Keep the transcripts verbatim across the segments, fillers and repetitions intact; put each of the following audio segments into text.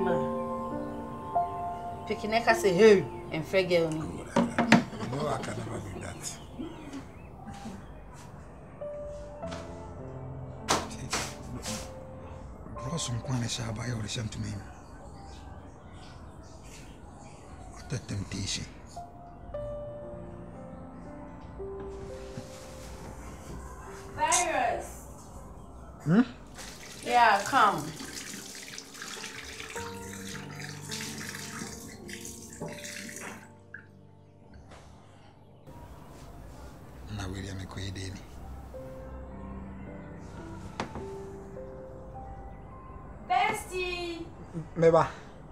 ma. Picking a say hey and figure me. No, I can never do that. Draw some quantity by your listen to me. What a temptation. Virus. Hmm? Yeah, come. Na William Equidini. Bestie. Meba.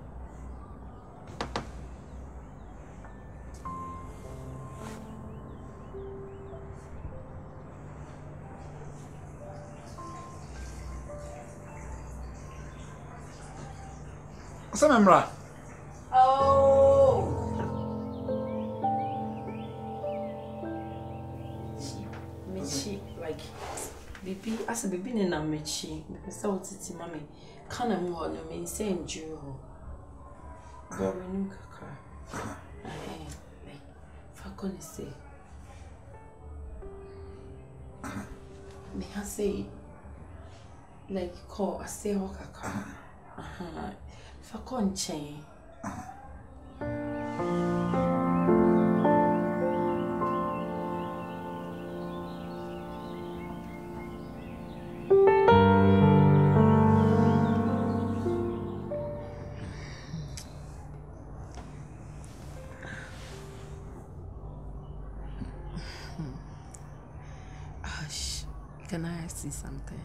Samemra. Oh. Michi, like baby, as a baby in a Michi, because I was it, mommy. Can't have more than me saying Jew. But we knew Kaka. Eh, like, for goodness sake. Me, I say, like, call, I say, oh, Kaka. Uh huh. For conchain. Hush. Can I ask you something?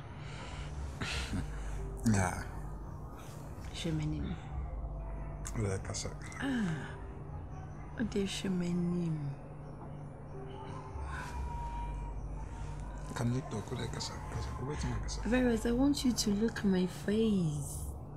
Yeah. Shemanim. Like I said. Ah. What is Shemanim? Can you talk like I said? Veras, I want you to look at my face.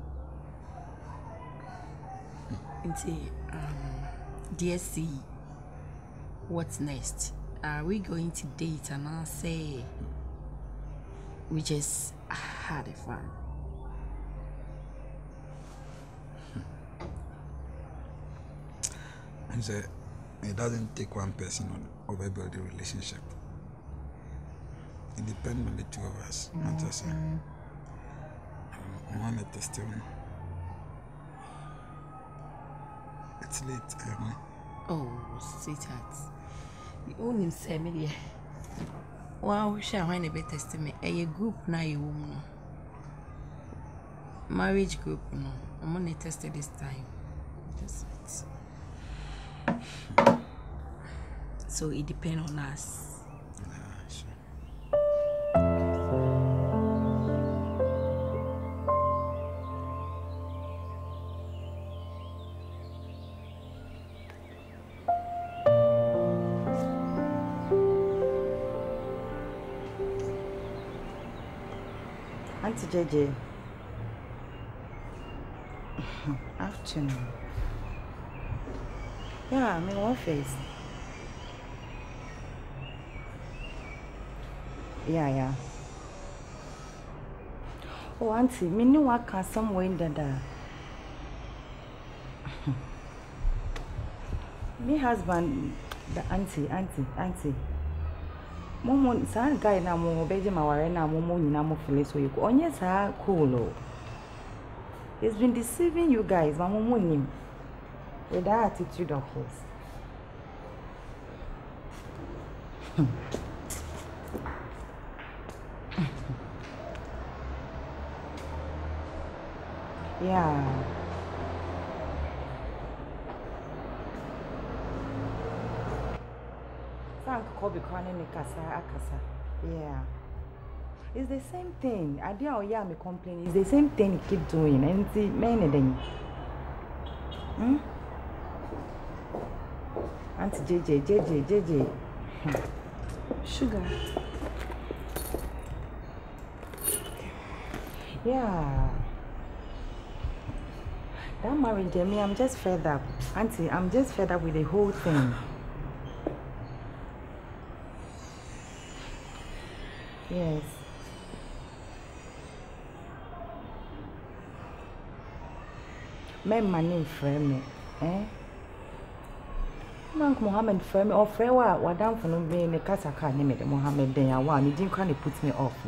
And say, um, dear C, what's next? Are we going to date? And I'll say, we just had fun. And say, it doesn't take one person to overbuild the relationship. It depends on the two of us, not just him. I want a testimony. It's late, um, Oh, sweetheart. You own him, Samuel. Wow, shall I be testimony? A group now, you woman. Marriage group, no. I'm only tested this time. That's it. So it depends on us. yeah, sure. Auntie J J. Afternoon. Yeah, I'm in office. Yeah, yeah. Oh, Auntie, me know I can somewhere in the me husband, the auntie, auntie, auntie. Momo, sa guy na mo beje maware na momo nyina mo feel so you onye sa cool. He's been deceiving you guys, but momo nim. With that attitude of his. Yeah. Thank Kobe Cronin Kasa Akasa. Yeah. It's the same thing. I didn't hear me complain. It's the same thing he keep doing. And see, many things. Hmm? Auntie J J, J J, J J. Sugar. Yeah. That marriage, me, I'm just fed up. Auntie, I'm just fed up with the whole thing. Yes. me mani frame eh Mank Mohammed frame or frewa wadam for no be ne kasaka ne me Mohammed den ya wa me din kwa ne put me off.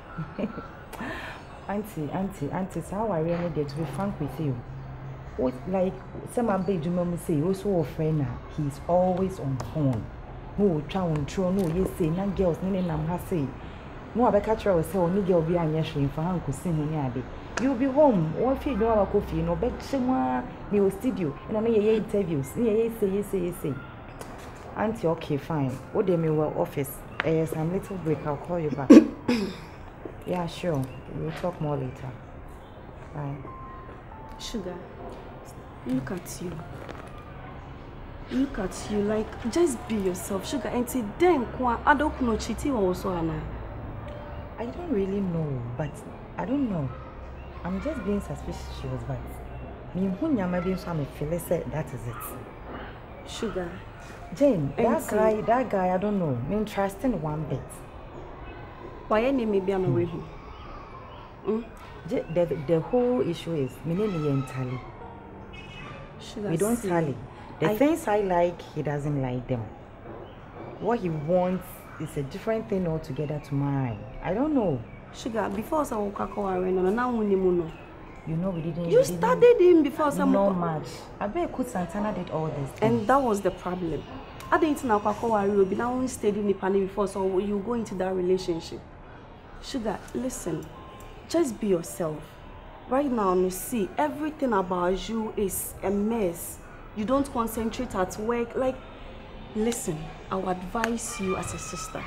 Auntie, auntie, auntie, so I really need to be frank with you. What like some of the mama say also a friend now. He's always on phone. No try on true no you say na girls ni nam ha say. No abeka try say oni girl bi anya hwe fa han ko sin ni ade. You be home. What feel no wa coffee no be chema ni studio. Na na ye interviews. Ni ye say ye say ye say. Auntie okay fine. What dey me well office. Eh some little break I'll call you back. Yeah, sure. We'll talk more later. Bye. Sugar, look at you. Look at you, like, just be yourself. Sugar, and say, then, I don't know cheating also, Anna. I don't really know, but I don't know. I'm just being suspicious, but me when you maybe so I'm feeling said that is it. Sugar. Jane, that guy, that guy, I don't know. Me trusting one bit. Why any maybe I'm away home? Mm? The, the, the whole issue is me and Tally. We don't tally. The I, things I like, he doesn't like them. What he wants is a different thing altogether to mine. I don't know. Sugar, before I walk now no. You know we didn't. You we studied didn't, him before some. No much. I bet Coach Santana did all this. And thing. That was the problem. I didn't know Kwakwa will be now only stayed in the panel before, so you go into that relationship. Sugar, listen, just be yourself. Right now, you see, everything about you is a mess. You don't concentrate at work. Like, listen, I would advise you as a sister.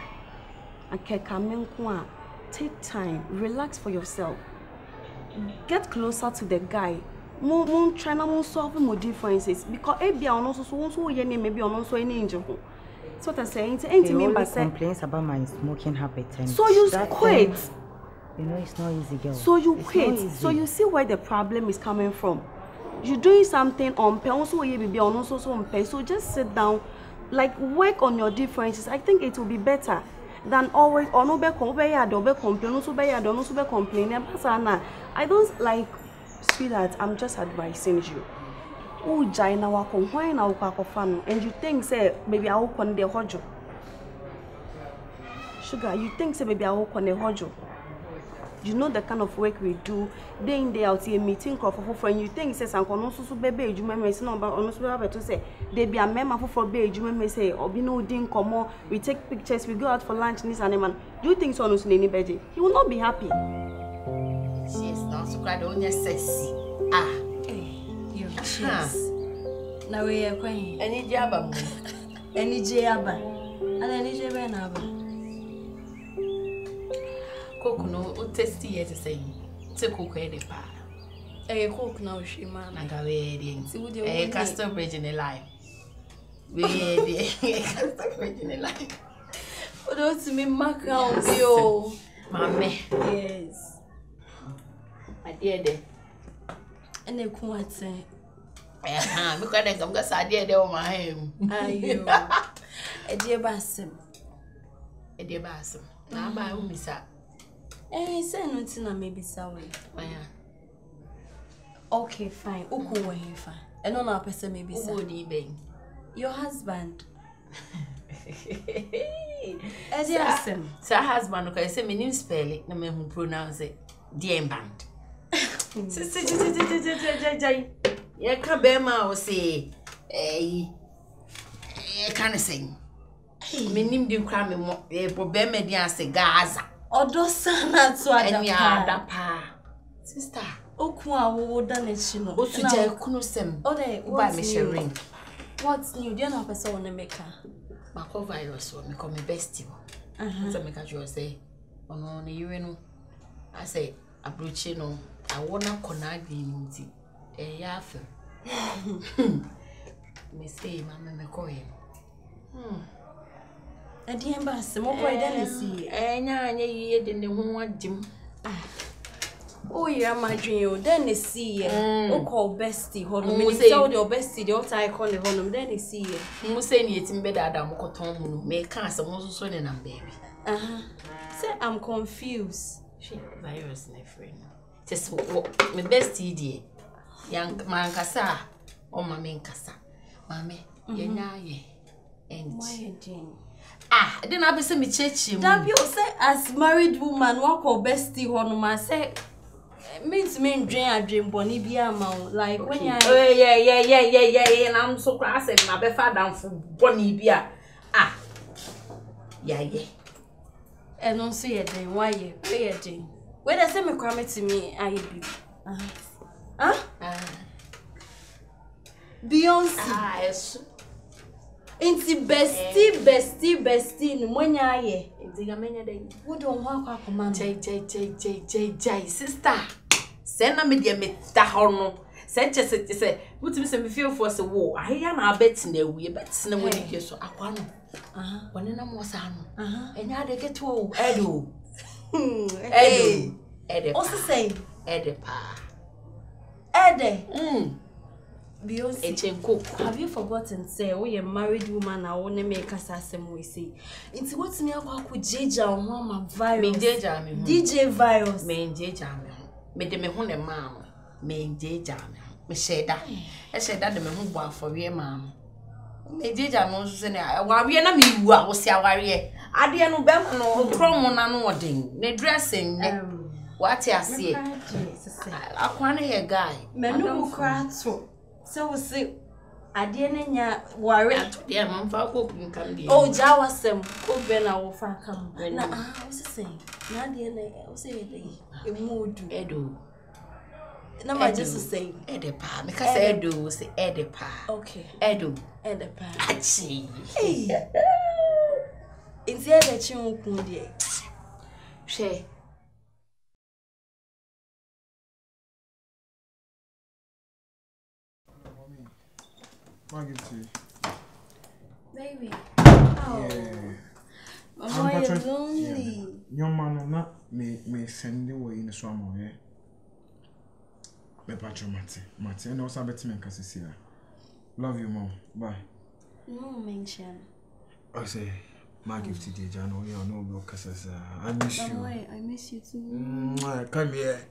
Take time, relax for yourself. Get closer to the guy. Mo try to solve more differences because maybe I also so maybe I'm also an angel. So what I'm saying, he only complains about my smoking habit. And so you quit. Thing, you know it's not easy, girl. So you it's quit. So you see where the problem is coming from. You're doing something on pay, also baby on also on pay. So just sit down, like work on your differences. I think it will be better than always or no be complain, also be also be complain. I don't like. Sweetheart, I'm just advising you. Oh, Jaina, why now? And you think, say, maybe I will con the hojo. Sugar, you think, say, maybe I will con the hojo. You know the kind of work we do, day in, day out, here meeting for friend. You think, says, I'm going to baby, you may say, no, but almost have to say, they be a member for baby, you may say, or be no ding come on, we take pictures, we go out for lunch, and this animal. Do you think so? No, anybody? He will not be happy. Yes, now so cried on your sexy. Ah, you cheers. Now we are going. Any jabba, any jabba, and any jabba. Cook no tasty as a saying. To cook a pa. A cook now, she man. I got a castle bridge in a line. We a castle bridge in a line. What does me mark out you? Mammy, yes. My dear, dear. And they quite say, eh, look at them, because I did over my home. Ayo, a dear Bassam, a dear Bassam. Now, by whom is that? Eh, say nothing, I may be sorry. Okay, fine. Uku where you fine. And on our person maybe sorry. Your husband. As your husband. So, husband, okay, say my name spell it, no man who pronounce it. Dear band. Yeah, can't bear my say, eh, can't sing. My name didn't cry me more, a problem, dear, say Gaza. Or does sana to any other pa. Sister, Okwa would done it, you know. What to tell Kunusem? Oh, they buy me sharing. What's new? Do you know a person on the maker? Marco virus will become a bestie. Uh huh. So, make a joy say, on only you know. I say, a bruchino, I wanna connect in a yaffle. Me say, Mamma McCoy. Hmm. A dear bass, more quite than see. Eh, now, ye didn't want Jim. Oh, yeah, my dream, then they see ye. Oh, call bestie, hold on. You say your bestie, the old I call the hold then they see ye. You say it's in bed, Adam Cotton, make cancer, most soon and baby. Uh huh. Say, I'm confused. She virus, my friend. Just what my best idea. Yang mankasa o mama nkasa. Mame, yenya ye. And Why Jane? Ah, then I be say me chechi. That you say as married woman, walk or bestie honoma say means me dream a dream boni be amount like when you Oh yeah yeah yeah yeah yeah yeah and I'm so cross and my be father for boni bia. Ah. Yeah yeah. and also yeah then why you pay Jane? When they say me come to me I be. Uh-huh. Huh? Ah. Beyonce. Ah, yes. Inti bestie bestie bestie ni mwenya ye. Inti gamenya dey. What don't want kwa command? Jay jay jay jay jay jay sister. Say na me dia me ta ho no. Say che say say mutimi say me feel for say wo. Ahia na abet na wi bet na woni ke so akwa no. Aha. Woni na mo sa no. Aha. Enya de get wo edo. Edo. Ede. What's the say? Ede pa. Ede. Mm. Beyonce. Echenko. Have you forgotten say we a married woman na wona make us asem we say. Inti what me akwa ku jeja ho ma virus. Me jeja me. D J virus. Me jeja me. Me de me ho ne ma no. Me jeja me. Me sheda. E sheda de me ho bo afori ma no. Me jeja me so se ne awarie na me wu a wo se awarie. Ade no be no krom na no odin. Ne dressing ne. What you see? Akwa na ye guy. Me no mu kra to. So we say ade na nya ware ato de man fa ko kun kam de. Oh jawa sem ko be na wo fa kam. Na ah wo say na ade na wo say dey e mood Edo. na ma just say Ede pa. Me ka say Edo say Ede pa. okay Edo. Ede pa. Achi. Hey. Inti ede chi nkun de. She. I'll give to you. Baby. Oh. Yeah. Mama, I'm you're patron- lonely. Your man not me me send away in the swamp, yeah. Me patron Mati. Mati, and also bet me and Cassisia. Love you, mom. Bye. No mention. I say, my gift to you, Jano. You know, no Cassisia. I miss you. Mama, I miss you too. Mwah, come here.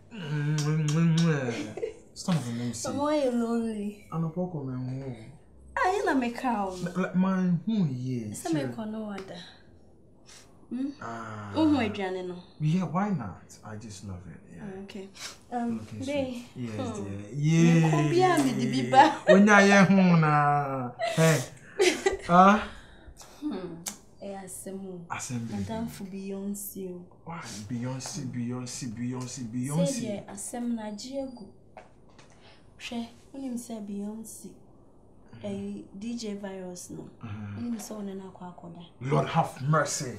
Stop for me, see. Mama, you're lonely. I'm a poco man. Ah, you na me cow. My who yes. Say me kono wada. Hmm? Ah. Oh, my Johnny no. Yeah, why not? I just love it. Yeah. Oh, okay. Um, Okay, babe. yes, Hmm. dear. Yeah. Come here, me the biba. When I am na. Hey. Ah. Hmm. Eh, asemu. Assembly. Madam for Beyonce. Why? Beyonce, Beyonce, Beyonce, Say Beyonce. there, asem na jiegu. She, unim say Beyonce. Eh, D J virus no. Unim say one na kwa akoda. Lord have mercy.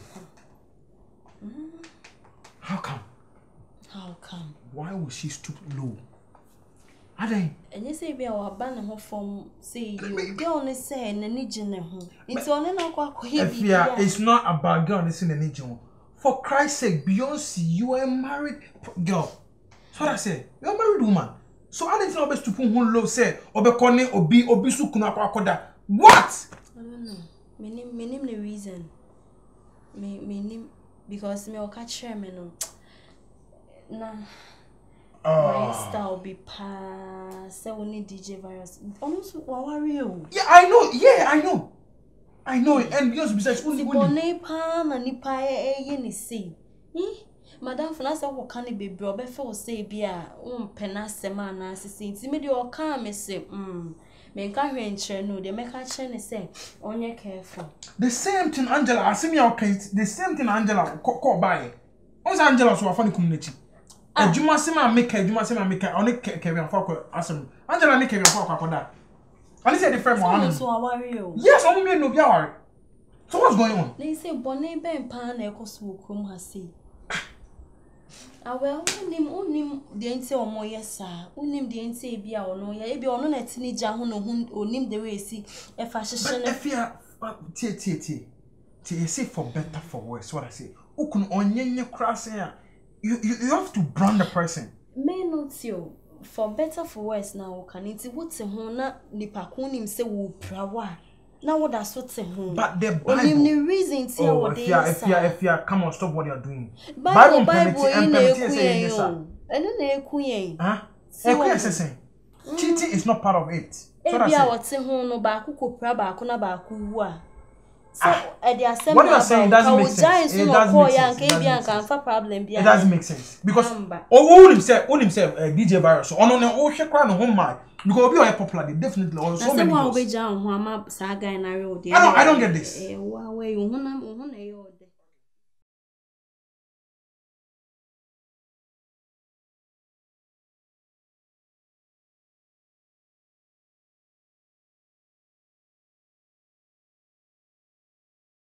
How come? How come? Why would she stoop low? Are they? And you say be our ban ho from say you girl ne say na ni gine ho. Nti one na kwa akoye If yeah, it's not about girl listening to Nijo. For Christ's sake, Beyonce, you are a married girl. So what I say, you're a married woman. So I didn't know best to put one low say, Obe Kone, Obi, Obi Sukuna Kwakoda. What? I don't know. Me name me name the reason. Me me name because me o catch me no. Na my style be pass. Say only D J virus. Almost wa worry o. Yeah, I know. Yeah, I know. I know. And Beyonce besides only Si one. bone pa na nipa e ye ni say. Hmm? Madam for na say wo kan be bro be fe wo say bia um pena sema na sisi nti me de o kan me say mm me nka hwe nkyere no de me ka kire ne say onye careful. The same thing Angela, I see me okay. The same thing Angela call by. Once Angela so afani community. Ejuma sema make ejuma sema make oni Kevin afọ asem. Angela ni Kevin afọ akoda. And he said the friend one. So I worry o. Yes, I'm me no be worry. So what's going on? They say bone ben pa na ekoso krom ha say. Ah well, unim unim de nti omo yesa. Unim de nti e bia ono ya. E bia ono na tini gya ho no onim de we si e fa hyehye If you tie tie tie. Tie say for better for worse. What I say. Ukun onyenye krase ya. You, you you have to brand the person. Me not you. For better for worse now can it what ho na nipa ko nim say wo prawa. Na what that so te ho. But the Bible. Onim the reason ti Oh, what if they you if you if you come on, stop what you're doing. Bible permit Bible and in na permit eku say yen yes, yo. Eno na eku yen. huh? Eku yes. Cheating is not part of it. So that's it. What's in home no baku kopra baku na baku wa. So at the assembly, what you are saying doesn't make sense. It doesn't make sense. It doesn't make sense because oh, himself, oh himself, D J Virus. So on on oh she cry no home man because we are popular. They definitely on so many. I don't, I don't get this.